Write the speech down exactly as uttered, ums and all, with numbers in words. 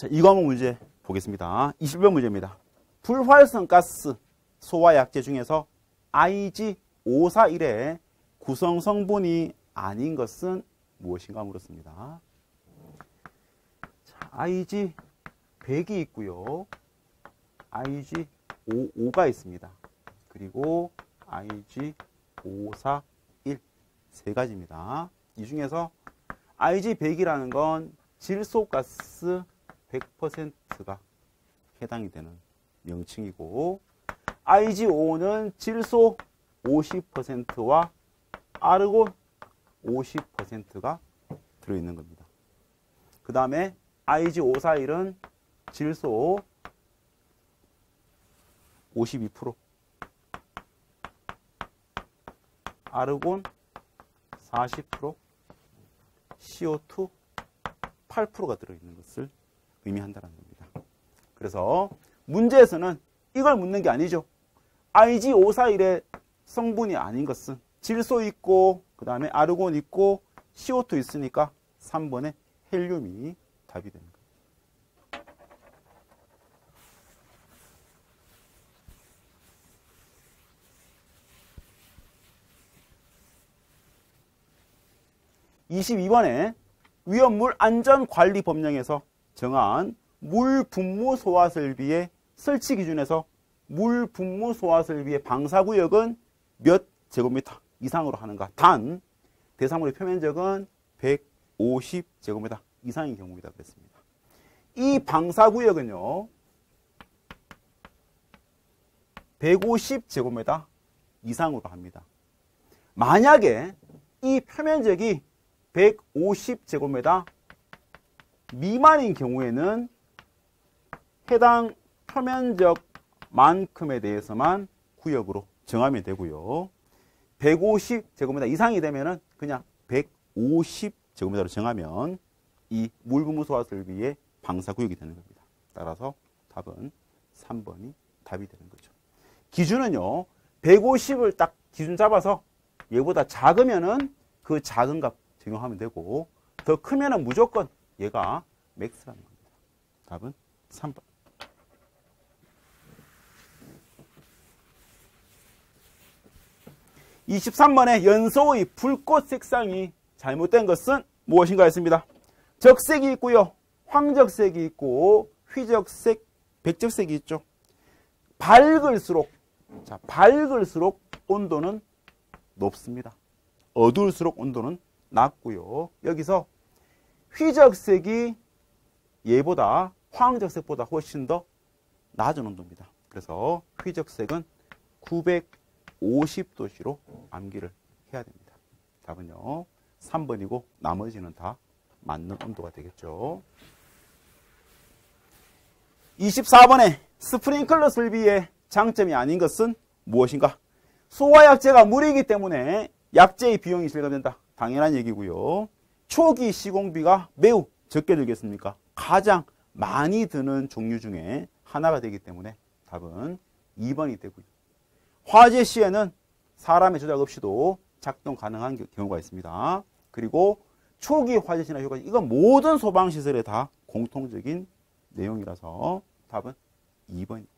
자, 이 과목 문제 보겠습니다. 이십 번 문제입니다. 불활성 가스 소화 약제 중에서 아이지 오사일의 구성 성분이 아닌 것은 무엇인가 물었습니다. 자, 아이지 백이 있고요. 아이지 오십오가 있습니다. 그리고 아이지 오사일 세 가지입니다. 이 중에서 아이지 백이라는 건 질소가스 백 퍼센트가 해당이 되는 명칭이고, 아이지 오십오는 질소 오십 퍼센트와 아르곤 오십 퍼센트가 들어있는 겁니다. 그 다음에 아이지 오사일은 질소 오십이 퍼센트, 아르곤 사십 퍼센트, 씨오투 팔 퍼센트가 들어있는 것을 의미한다는 겁니다. 그래서 문제에서는 이걸 묻는 게 아니죠. 아이지 오사일의 성분이 아닌 것은 질소 있고, 그 다음에 아르곤 있고, 씨오투 있으니까 삼 번의 헬륨이 답이 되는 거예요. 이십이 번에 위험물 안전관리법령에서 정한 물 분무 소화 설비의 설치 기준에서 물 분무 소화 설비의 방사구역은 몇 제곱미터 이상으로 하는가? 단 대상물의 표면적은 백오십 제곱미터 이상인 경우이다 그랬습니다. 이 방사구역은요 백오십 제곱미터 이상으로 합니다. 만약에 이 표면적이 백오십 제곱미터 미만인 경우에는 해당 표면적만큼에 대해서만 구역으로 정하면 되고요. 백오십 제곱미터 이상이 되면은 그냥 백오십 제곱미터로 정하면 이 물분무 소화 설비의 방사구역이 되는 겁니다. 따라서 답은 삼 번이 답이 되는 거죠. 기준은요, 백오십을 딱 기준 잡아서 얘보다 작으면은 그 작은 값 적용하면 되고, 더 크면은 무조건 얘가 맥스라는 겁니다. 답은 삼 번. 이십삼 번에 연소의 불꽃 색상이 잘못된 것은 무엇인가 했습니다. 적색이 있고요, 황적색이 있고, 휘적색, 백적색이 있죠. 밝을수록, 자, 밝을수록 온도는 높습니다. 어두울수록 온도는 낮고요. 여기서 휘적색이 얘보다 황적색보다 훨씬 더 낮은 온도입니다. 그래서 휘적색은 구백오십 도씨로 암기를 해야 됩니다. 답은요 삼 번이고 나머지는 다 맞는 온도가 되겠죠. 이십사 번에 스프링클러 설비의 장점이 아닌 것은 무엇인가? 소화약제가 물이기 때문에 약제의 비용이 절감된다. 당연한 얘기고요. 초기 시공비가 매우 적게 들겠습니까? 가장 많이 드는 종류 중에 하나가 되기 때문에 답은 이 번이 되고요. 화재 시에는 사람의 조작 없이도 작동 가능한 경우가 있습니다. 그리고 초기 화재 진화 효과, 이건 모든 소방시설에 다 공통적인 내용이라서 답은 이 번입니다.